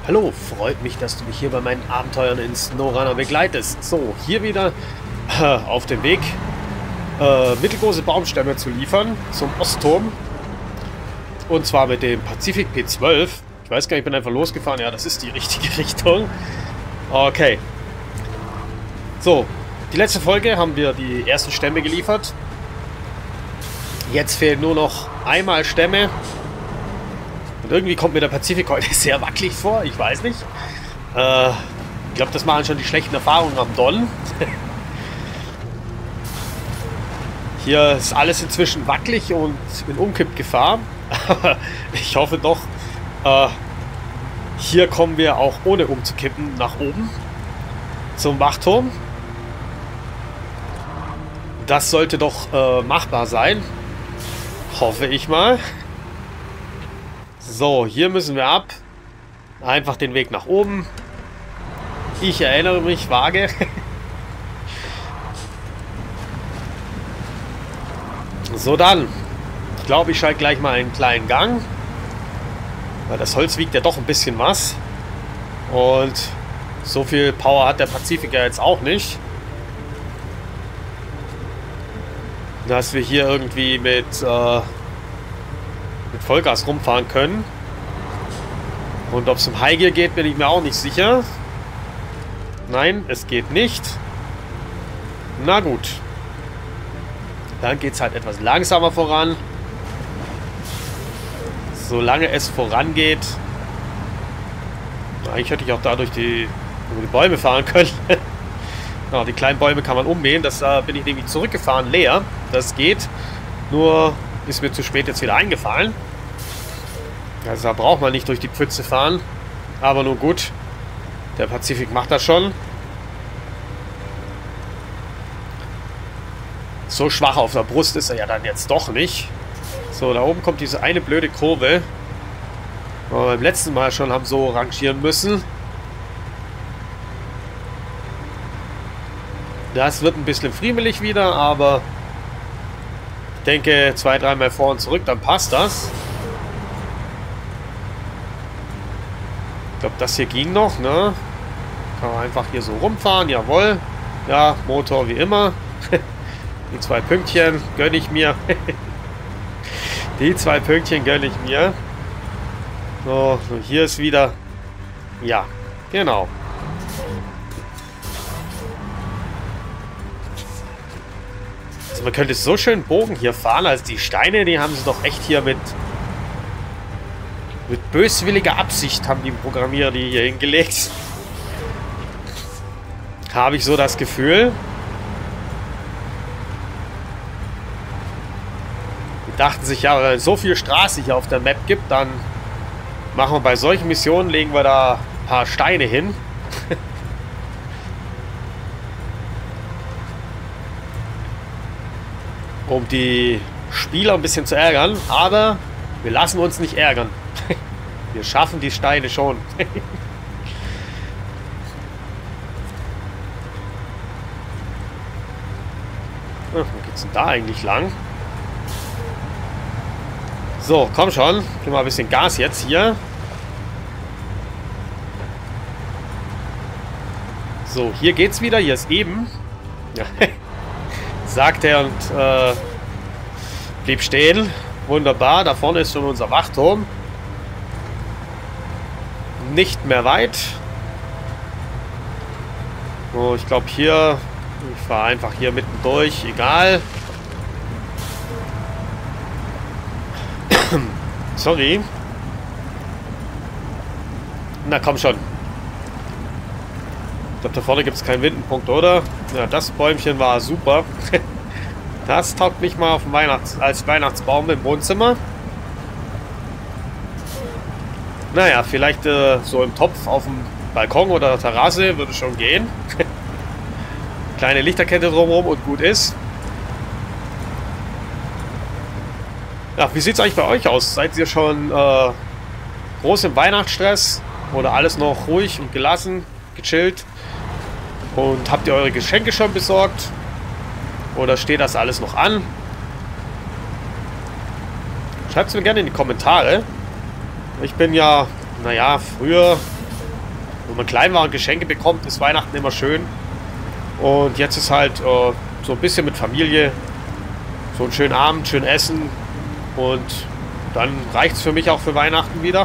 Hallo, freut mich, dass du mich hier bei meinen Abenteuern in SnowRunner begleitest. So, hier wieder auf dem Weg, mittelgroße Baumstämme zu liefern zum Ostturm. Und zwar mit dem Pacific P12. Ich weiß gar nicht, ich bin einfach losgefahren. Ja, das ist die richtige Richtung. Okay. So, die letzte Folge haben wir die ersten Stämme geliefert. Jetzt fehlen nur noch einmal Stämme. Und irgendwie kommt mir der Pazifik heute sehr wackelig vor. Ich weiß nicht. Ich glaube, das machen schon die schlechten Erfahrungen am Don. Hier ist alles inzwischen wackelig und in Umkippgefahr. Ich hoffe doch, hier kommen wir auch ohne umzukippen nach oben zum Wachturm. Das sollte doch machbar sein. Hoffe ich mal. So, hier müssen wir ab. Einfach den Weg nach oben. Ich erinnere mich vage. So, dann. Ich glaube, ich schalte gleich mal einen kleinen Gang. Weil das Holz wiegt ja doch ein bisschen was. Und so viel Power hat der Pacifica jetzt auch nicht. Dass wir hier irgendwie mit Vollgas rumfahren können. Und ob es um Highgear geht, bin ich mir auch nicht sicher. Nein, es geht nicht. Na gut. Dann geht es halt etwas langsamer voran. Solange es vorangeht. Eigentlich hätte ich auch dadurch über die Bäume fahren können. Ja, die kleinen Bäume kann man ummähen. Das bin ich nämlich zurückgefahren, leer. Das geht. Nur ist mir zu spät jetzt wieder eingefallen. Also da braucht man nicht durch die Pfütze fahren. Aber nur gut. Der Pazifik macht das schon. So schwach auf der Brust ist er ja dann jetzt doch nicht. So, da oben kommt diese eine blöde Kurve. Aber beim letzten Mal schon haben so rangieren müssen. Das wird ein bisschen friemelig wieder, aber ich denke 2-3 Mal vor und zurück, dann passt das. Ich glaube, das hier ging noch, ne? Kann man einfach hier so rumfahren, jawohl. Ja, Motor wie immer. Die 2 Pünktchen gönne ich mir. Die 2 Pünktchen gönne ich mir. So, und hier ist wieder... Ja, genau. Also man könnte so schön Bogen hier fahren. Also die Steine, die haben sie doch echt hier mit böswilliger Absicht haben die Programmierer die hier hingelegt. Habe ich so das Gefühl. Die dachten sich, ja, wenn es so viel Straße hier auf der Map gibt, dann machen wir bei solchen Missionen, legen wir da ein paar Steine hin. Um die Spieler ein bisschen zu ärgern, aber wir lassen uns nicht ärgern. Wir schaffen die Steine schon. Wo geht's denn da eigentlich lang? So, komm schon. Gib mal ein bisschen Gas jetzt hier. So, hier geht's wieder. Hier ist eben. Ja. Sagt er und blieb stehen. Wunderbar. Da vorne ist schon unser Wachturm. Nicht mehr weit. So, ich glaube hier... Ich fahre einfach hier mitten durch. Egal. Sorry. Na komm schon. Ich glaube, da vorne gibt es keinen Windenpunkt, oder? Ja, das Bäumchen war super. Das taugt mich mal auf dem als Weihnachtsbaum im Wohnzimmer. Naja, vielleicht so im Topf auf dem Balkon oder Terrasse würde schon gehen. Kleine Lichterkette drumherum und gut ist. Ja, wie sieht es eigentlich bei euch aus? Seid ihr schon groß im Weihnachtsstress? Oder alles noch ruhig und gelassen, gechillt? Und habt ihr eure Geschenke schon besorgt? Oder steht das alles noch an? Schreibt es mir gerne in die Kommentare. Ich bin ja, naja, früher Wenn man Kleinwaren, Geschenke bekommt, ist Weihnachten immer schön. Und jetzt ist halt so ein bisschen mit Familie. So einen schönen Abend, schön essen. Und dann reicht es für mich auch für Weihnachten wieder.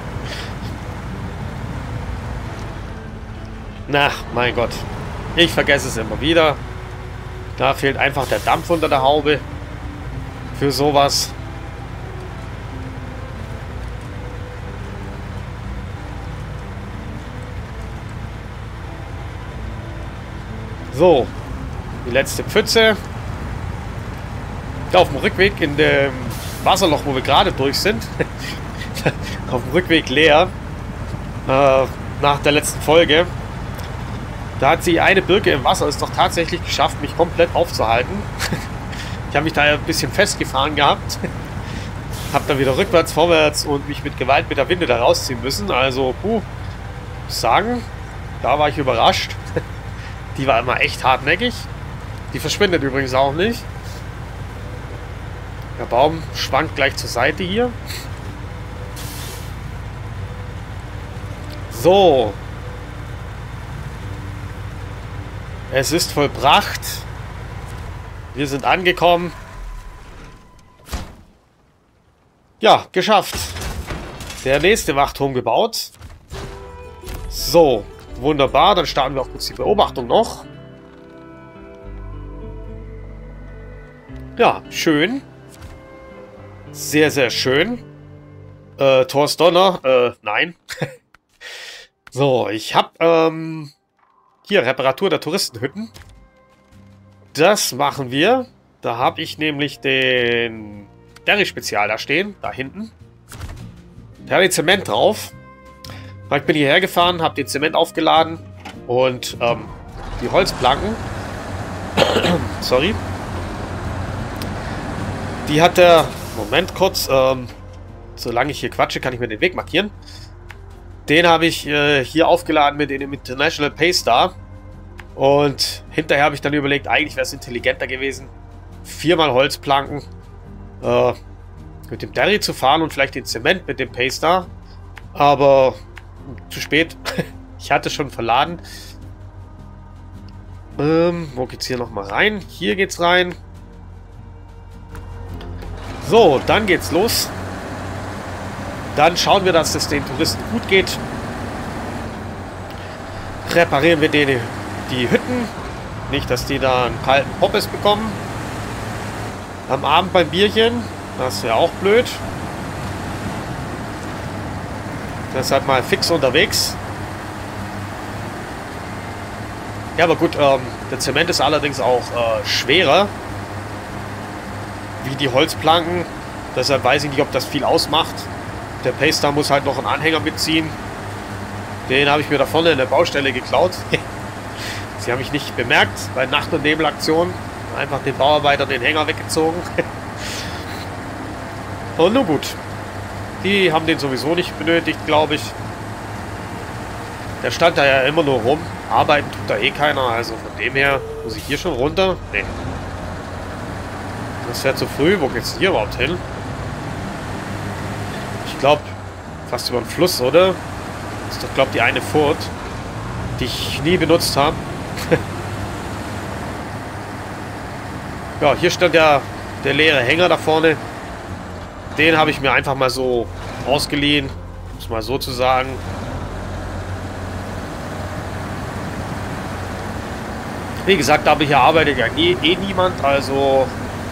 Na, mein Gott. Ich vergesse es immer wieder. Da fehlt einfach der Dampf unter der Haube. Für sowas. So. Die letzte Pfütze. Auf dem Rückweg in dem Wasserloch, wo wir gerade durch sind. Auf dem Rückweg leer. Nach der letzten Folge. Da hat sie eine Birke im Wasser es doch tatsächlich geschafft, mich komplett aufzuhalten. Ich habe mich da ein bisschen festgefahren gehabt. Habe dann wieder rückwärts, vorwärts und mich mit Gewalt mit der Winde da rausziehen müssen. Also, muss sagen, da war ich überrascht. Die war immer echt hartnäckig. Die verschwindet übrigens auch nicht. Der Baum schwankt gleich zur Seite hier. So. Es ist vollbracht. Wir sind angekommen. Ja, geschafft. Der nächste Wachturm gebaut. So, wunderbar. Dann starten wir auch kurz die Beobachtung noch. Ja, schön. Sehr, sehr schön. Thors Donner. Nein. So, ich habe hier Reparatur der Touristenhütten. Das machen wir. Da habe ich nämlich den Derry-Spezial da stehen. Da hinten. Da habe ich Zement drauf. Ich bin hierher gefahren, habe den Zement aufgeladen. Und die Holzplanken. Sorry. Die hat der... Moment kurz. Solange ich hier quatsche, kann ich mir den Weg markieren. Den habe ich hier aufgeladen mit dem International Paystar. Und hinterher habe ich dann überlegt, eigentlich wäre es intelligenter gewesen, 4-mal Holzplanken mit dem Derry zu fahren und vielleicht den Zement mit dem Paystar. Aber zu spät. Ich hatte schon verladen. Wo geht's hier nochmal rein? Hier geht's rein. So, dann geht's los. Dann schauen wir, dass es den Touristen gut geht. Reparieren wir die Hütten. Nicht, dass die da einen kalten Poppes bekommen. Am Abend beim Bierchen. Das wäre auch blöd. Deshalb mal fix unterwegs. Ja, aber gut, der Zement ist allerdings auch schwerer wie die Holzplanken. Deshalb weiß ich nicht, ob das viel ausmacht. Der Paystar muss halt noch einen Anhänger mitziehen. Den habe ich mir da vorne in der Baustelle geklaut. Sie haben mich nicht bemerkt bei Nacht- und Nebelaktion. Einfach den Bauarbeitern den Hänger weggezogen. Und nun gut. Die haben den sowieso nicht benötigt, glaube ich. Der stand da ja immer nur rum. Arbeiten tut da eh keiner. Also von dem her muss ich hier schon runter. Nee. Das wäre zu früh. Wo geht's hier überhaupt hin? Ich glaube, fast über den Fluss, oder? Das ist doch, glaube ich, die eine Furt, die ich nie benutzt habe. Ja, hier stand ja der leere Hänger da vorne. Den habe ich mir einfach mal so ausgeliehen, um es mal so zu sagen. Wie gesagt, aber hier arbeitet ja eh niemand, also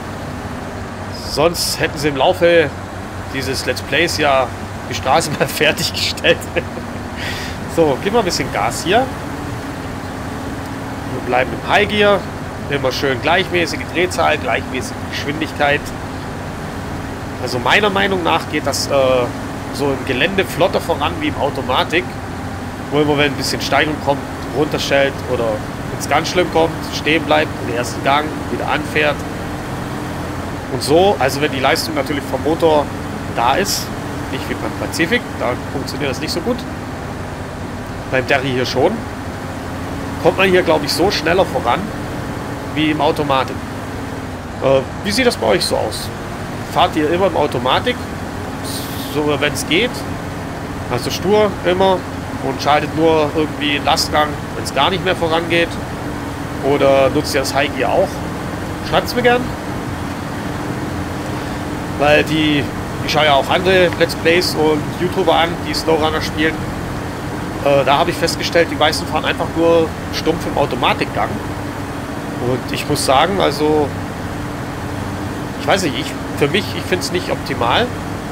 sonst hätten sie im Laufe dieses Let's Plays ja die Straße mal fertiggestellt. So, gib mal ein bisschen Gas hier. Wir bleiben im High Gear. Immer schön gleichmäßige Drehzahl, gleichmäßige Geschwindigkeit. Also meiner Meinung nach geht das so im Gelände flotter voran wie im Automatik. Wo immer, wenn ein bisschen Steigung kommt, runterschellt oder wenn es ganz schlimm kommt, stehen bleibt, den ersten Gang wieder anfährt. Und so, also wenn die Leistung natürlich vom Motor da ist, nicht wie beim Pacific, da funktioniert das nicht so gut. Beim Derry hier schon. Kommt man hier, glaube ich, so schneller voran wie im Automatik. Wie sieht das bei euch so aus? Fahrt ihr immer im Automatik? So, wenn es geht? Also stur immer und schaltet nur irgendwie in Lastgang, wenn es gar nicht mehr vorangeht. Oder nutzt ihr das High Gear auch? Schreibt es mir gern. Weil ich schaue ja auch andere Let's Plays und YouTuber an, die SnowRunner spielen. Da habe ich festgestellt, die meisten fahren einfach nur stumpf im Automatikgang. Und ich muss sagen, also, ich weiß nicht, ich finde es nicht optimal.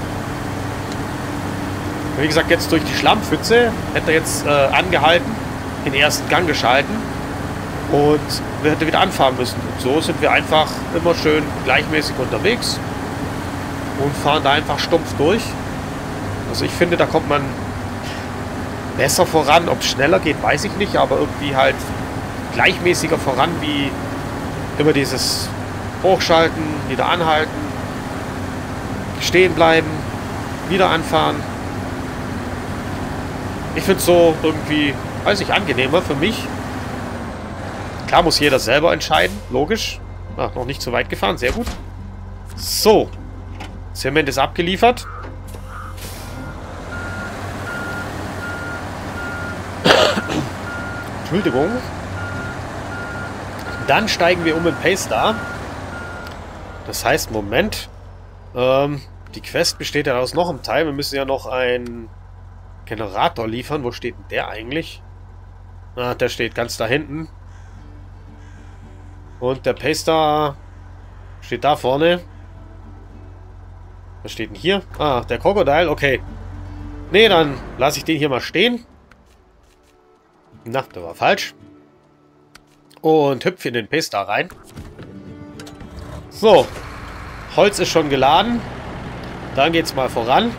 Wie gesagt, jetzt durch die Schlammpfütze hätte er jetzt angehalten, den ersten Gang geschalten und wir hätten wieder anfahren müssen. Und so sind wir einfach immer schön gleichmäßig unterwegs und fahren da einfach stumpf durch. Also ich finde, da kommt man besser voran. Ob es schneller geht, weiß ich nicht, aber irgendwie halt gleichmäßiger voran, wie immer dieses Hochschalten, wieder anhalten, stehen bleiben, wieder anfahren. Ich finde es so irgendwie, weiß ich, angenehmer für mich. Klar muss jeder selber entscheiden, logisch. Ach, noch nicht so weit gefahren, sehr gut. So, Zement ist abgeliefert. Entschuldigung. Dann steigen wir um in Paystar. Das heißt, Moment. Die Quest besteht ja aus noch einem Teil. Wir müssen ja noch einen Generator liefern. Wo steht denn der eigentlich? Ah, der steht ganz da hinten. Und der Paystar steht da vorne. Was steht denn hier? Ah, der Crocodile, okay. Nee, dann lasse ich den hier mal stehen. Na, der war falsch. Und hüpfe in den Paystar rein. So. Holz ist schon geladen. Dann geht's mal voran.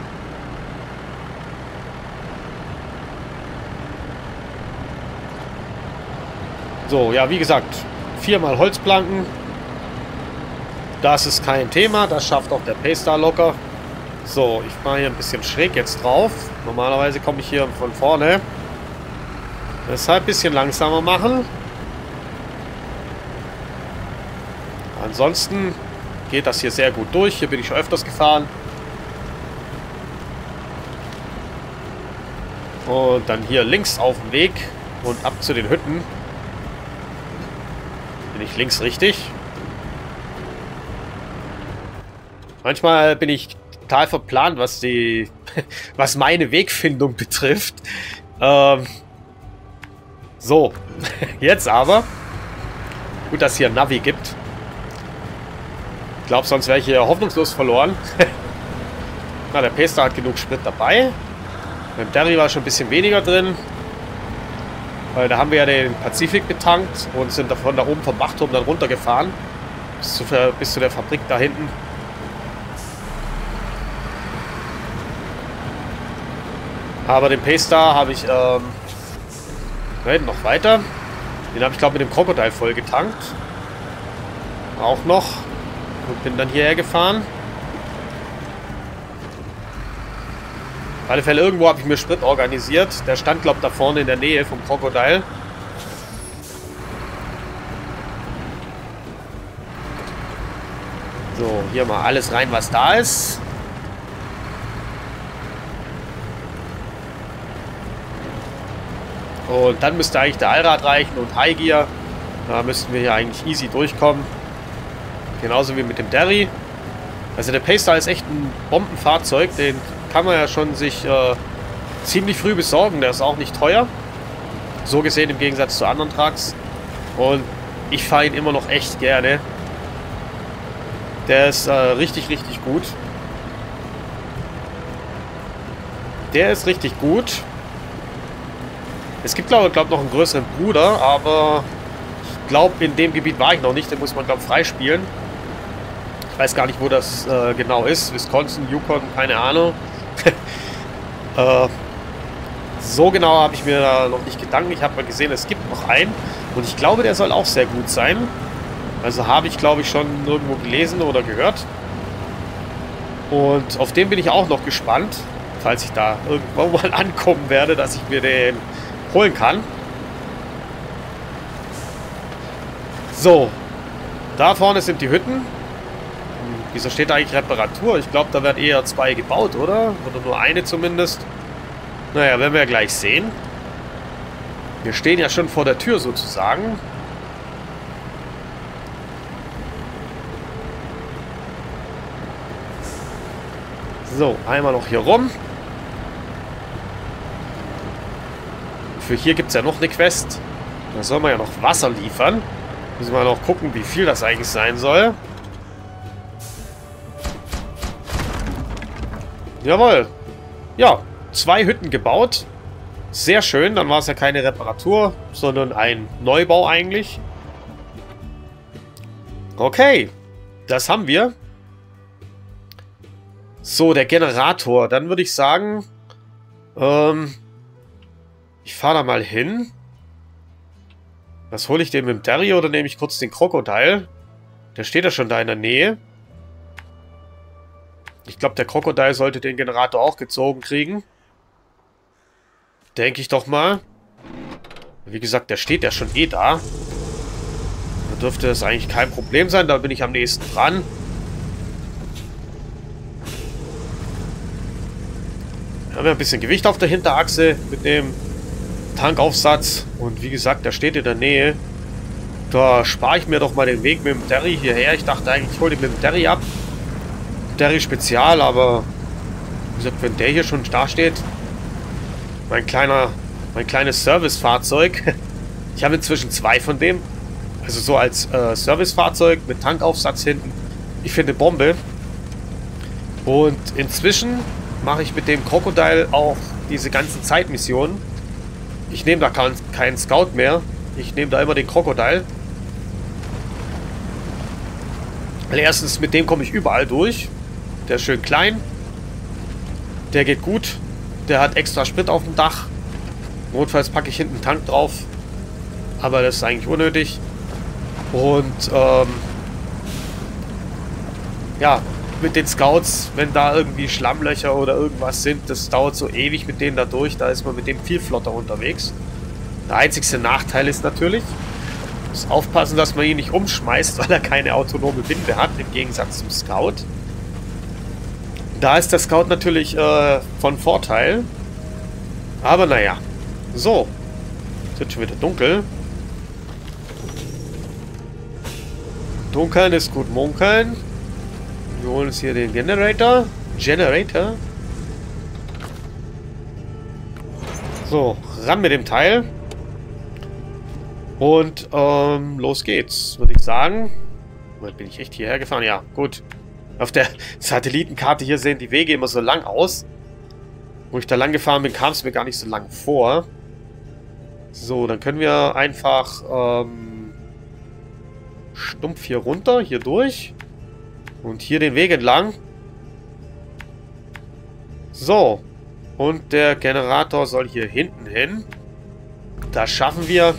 So, ja, wie gesagt, 4-mal Holzplanken. Das ist kein Thema. Das schafft auch der Paystar locker. So, ich mache hier ein bisschen schräg jetzt drauf. Normalerweise komme ich hier von vorne. Deshalb ein bisschen langsamer machen. Ansonsten geht das hier sehr gut durch. Hier bin ich schon öfters gefahren. Und dann hier links auf dem Weg und ab zu den Hütten. Bin ich links richtig? Manchmal bin ich total verplant, was meine Wegfindung betrifft. So, jetzt aber. Gut, dass es hier ein Navi gibt. Ich glaube, sonst wäre ich hier hoffnungslos verloren. Na, der Paystar hat genug Sprit dabei. Beim Derry war schon ein bisschen weniger drin. Weil da haben wir ja den Pazifik betankt und sind davon da oben vom Wachturm dann runtergefahren. Bis zu der Fabrik da hinten. Aber den Paystar habe ich noch weiter. Den habe ich glaube mit dem Crocodile voll getankt. Auch noch. Und bin dann hierher gefahren. Auf alle Fälle, irgendwo habe ich mir Sprit organisiert. Der stand, glaube ich, da vorne in der Nähe vom Crocodile. So, hier mal alles rein, was da ist. Und dann müsste eigentlich der Allrad reichen und High Gear. Da müssten wir hier eigentlich easy durchkommen. Genauso wie mit dem Derry. Also der Paystar ist echt ein Bombenfahrzeug. Den kann man ja schon sich ziemlich früh besorgen. Der ist auch nicht teuer. So gesehen im Gegensatz zu anderen Trucks. Und ich fahre ihn immer noch echt gerne. Der ist richtig, richtig gut. Der ist richtig gut. Es gibt, glaube ich, noch einen größeren Bruder, aber ich glaube, in dem Gebiet war ich noch nicht. Den muss man, glaube ich, freispielen. Ich weiß gar nicht, wo das genau ist. Wisconsin, Yukon, keine Ahnung. So genau habe ich mir da noch nicht Gedanken. Ich habe mal gesehen, es gibt noch einen. Und ich glaube, der soll auch sehr gut sein. Also habe ich, glaube ich, schon irgendwo gelesen oder gehört. Und auf den bin ich auch noch gespannt. Falls ich da irgendwann mal ankommen werde, dass ich mir den holen kann. So. Da vorne sind die Hütten. Wieso steht da eigentlich Reparatur? Ich glaube, da werden eher 2 gebaut, oder? Oder nur eine zumindest. Naja, werden wir ja gleich sehen. Wir stehen ja schon vor der Tür sozusagen. So, einmal noch hier rum. Für hier gibt es ja noch eine Quest. Da soll man ja noch Wasser liefern. Müssen wir noch gucken, wie viel das eigentlich sein soll. Jawohl. Ja, 2 Hütten gebaut. Sehr schön. Dann war es ja keine Reparatur, sondern ein Neubau eigentlich. Okay. Das haben wir. So, der Generator. Dann würde ich sagen, ich fahre da mal hin. Was hole ich denn mit dem Derry oder nehme ich kurz den Krokodil? Der steht ja schon da in der Nähe. Ich glaube, der Krokodil sollte den Generator auch gezogen kriegen. Denke ich doch mal. Wie gesagt, der steht ja schon eh da. Da dürfte das eigentlich kein Problem sein. Da bin ich am nächsten dran. Wir haben ja ein bisschen Gewicht auf der Hinterachse mit dem Tankaufsatz. Und wie gesagt, der steht in der Nähe. Da spare ich mir doch mal den Weg mit dem Derry hierher. Ich dachte eigentlich, ich hole den mit dem Derry ab. Derry Spezial, aber wie gesagt, wenn der hier schon da steht, mein kleines Servicefahrzeug. Ich habe inzwischen 2 von dem. Also so als Servicefahrzeug mit Tankaufsatz hinten. Ich finde Bombe. Und inzwischen mache ich mit dem Krokodil auch diese ganzen Zeitmissionen. Ich nehme da keinen Scout mehr. Ich nehme da immer den Krokodil. Erstens, mit dem komme ich überall durch. Der ist schön klein. Der geht gut. Der hat extra Sprit auf dem Dach. Notfalls packe ich hinten einen Tank drauf. Aber das ist eigentlich unnötig. Und ja, mit den Scouts, wenn da irgendwie Schlammlöcher oder irgendwas sind, das dauert so ewig mit denen da durch. Da ist man mit dem viel flotter unterwegs. Der einzigste Nachteil ist natürlich, muss aufpassen, dass man ihn nicht umschmeißt, weil er keine autonome Winde hat, im Gegensatz zum Scout. Da ist der Scout natürlich von Vorteil. Aber naja. So. Es wird schon wieder dunkel. Dunkeln ist gut munkeln. Wir holen uns hier den Generator. So, ran mit dem Teil. Und los geht's, würde ich sagen. Bin ich echt hierher gefahren? Ja, gut. Auf der Satellitenkarte hier sehen die Wege immer so lang aus. Wo ich da lang gefahren bin, kam es mir gar nicht so lang vor. So, dann können wir einfach stumpf hier runter, hier durch. Und hier den Weg entlang. So. Und der Generator soll hier hinten hin. Das schaffen wir.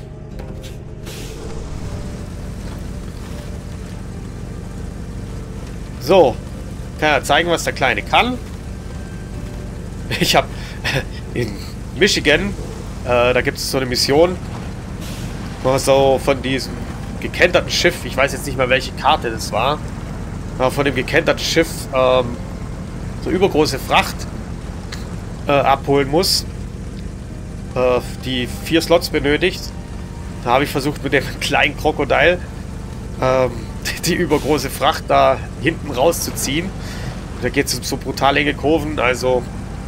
So. Kann ja zeigen, was der Kleine kann. Ich habe in Michigan, da gibt es so eine Mission, wo so von diesem gekenterten Schiff, ich weiß jetzt nicht mehr, welche Karte das war, aber von dem gekenterten Schiff so übergroße Fracht abholen muss, die 4 Slots benötigt. Da habe ich versucht, mit dem kleinen Krokodil die übergroße Fracht da hinten rauszuziehen. Da geht es um so brutal enge Kurven, also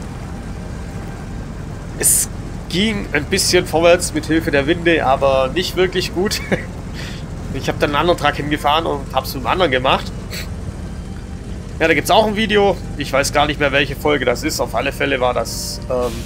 es ging ein bisschen vorwärts mit Hilfe der Winde, aber nicht wirklich gut. Ich habe dann einen anderen Truck hingefahren und habe es mit dem anderen gemacht. Ja, da gibt es auch ein Video. Ich weiß gar nicht mehr, welche Folge das ist. Auf alle Fälle war das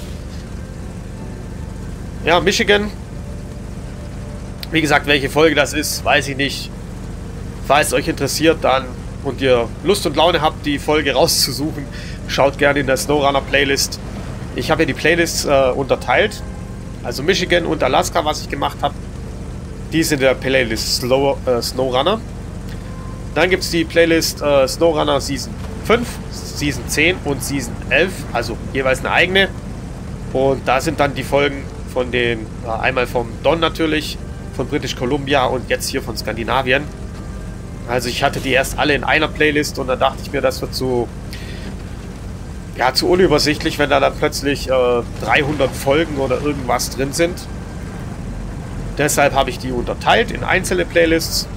ja, Michigan. Wie gesagt, welche Folge das ist, weiß ich nicht. Falls es euch interessiert, dann und ihr Lust und Laune habt, die Folge rauszusuchen, schaut gerne in der SnowRunner Playlist. Ich habe hier die Playlists unterteilt. Also Michigan und Alaska, was ich gemacht habe. Die sind in der Playlist SnowRunner. Dann gibt es die Playlist SnowRunner Season 5, Season 10 und Season 11. Also jeweils eine eigene. Und da sind dann die Folgen von den, einmal vom Don natürlich, von British Columbia und jetzt hier von Skandinavien. Also ich hatte die erst alle in einer Playlist und dann dachte ich mir, das wird so ja, zu unübersichtlich, wenn da dann plötzlich 300 Folgen oder irgendwas drin sind. Deshalb habe ich die unterteilt in einzelne Playlists.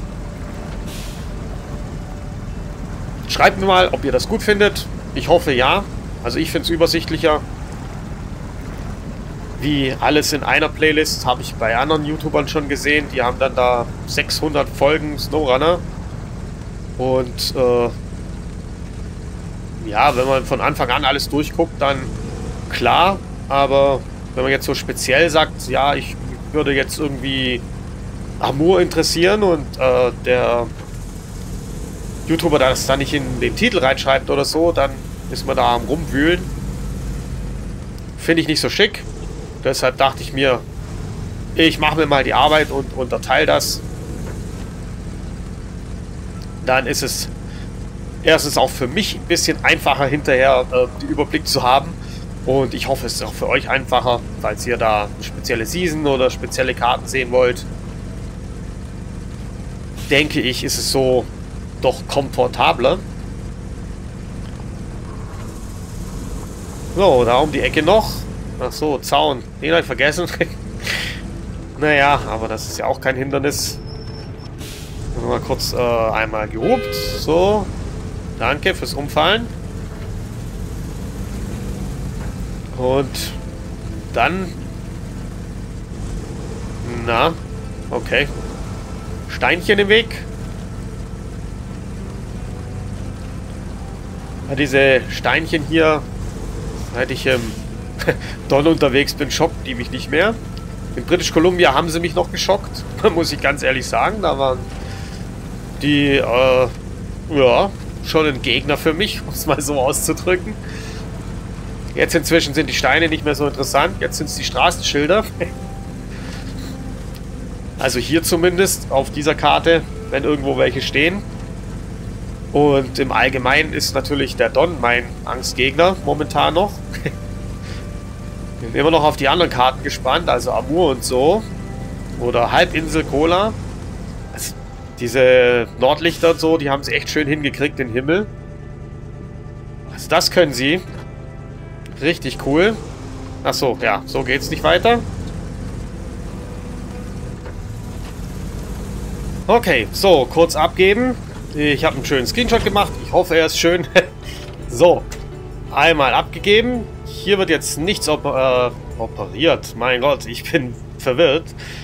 Schreibt mir mal, ob ihr das gut findet. Ich hoffe ja. Also ich finde es übersichtlicher. Wie alles in einer Playlist habe ich bei anderen YouTubern schon gesehen. Die haben dann da 600 Folgen SnowRunner. Und ja, wenn man von Anfang an alles durchguckt, dann klar. Aber wenn man jetzt so speziell sagt, ja, ich würde jetzt irgendwie Amur interessieren und der YouTuber das dann nicht in den Titel reinschreibt oder so, dann ist man da am Rumwühlen. Finde ich nicht so schick. Deshalb dachte ich mir, ich mache mir mal die Arbeit und unterteile das. Dann ist es erstens auch für mich ein bisschen einfacher hinterher den Überblick zu haben. Und ich hoffe, es ist auch für euch einfacher, falls ihr da eine spezielle Season oder spezielle Karten sehen wollt. Denke ich, ist es so doch komfortabler. So, da um die Ecke noch. Ach so, Zaun. Den habe ich vergessen. Naja, aber das ist ja auch kein Hindernis. Mal kurz einmal gehobt. So. Danke fürs Umfallen. Und dann... Na, okay. Steinchen im Weg. Ja, diese Steinchen hier, seit ich im Don unterwegs bin, schocken die mich nicht mehr. In British Columbia haben sie mich noch geschockt, muss ich ganz ehrlich sagen. Da waren die, ja, schon ein Gegner für mich, um es mal so auszudrücken. Jetzt inzwischen sind die Steine nicht mehr so interessant. Jetzt sind es die Straßenschilder. Also hier zumindest auf dieser Karte, wenn irgendwo welche stehen. Und im Allgemeinen ist natürlich der Don mein Angstgegner momentan noch. Bin immer noch auf die anderen Karten gespannt, also Amur und so. Oder Halbinsel Kola. Also diese Nordlichter und so, die haben sie echt schön hingekriegt, den Himmel. Also das können sie. Richtig cool. Achso, ja, so geht's nicht weiter. Okay, so, kurz abgeben. Ich habe einen schönen Screenshot gemacht. Ich hoffe, er ist schön. So, einmal abgegeben. Hier wird jetzt nichts operiert. Mein Gott, ich bin verwirrt.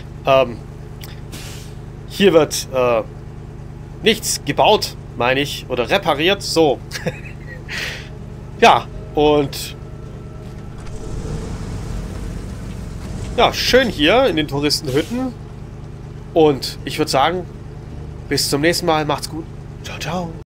Hier wird nichts gebaut, meine ich, oder repariert. So. Ja, und ja, schön hier in den Touristenhütten. Und ich würde sagen, bis zum nächsten Mal. Macht's gut. Ciao, ciao.